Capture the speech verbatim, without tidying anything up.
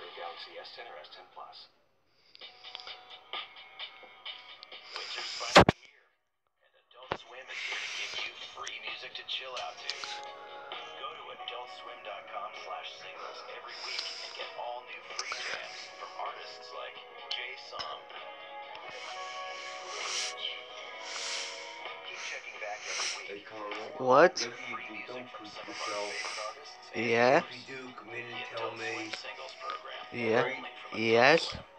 Android Galaxy S ten or S ten Plus. Winter's finally here, and Adult Swim is here to give you free music to chill out to. Go to adult swim dot com slash singles every week and get all new free jams from artists like Jay Som. Keep checking back every week. What? Free music from some of our favorite artists. Yeah. The Adult Swim Singles program. Yeah. Only from Adult Yes. Swim.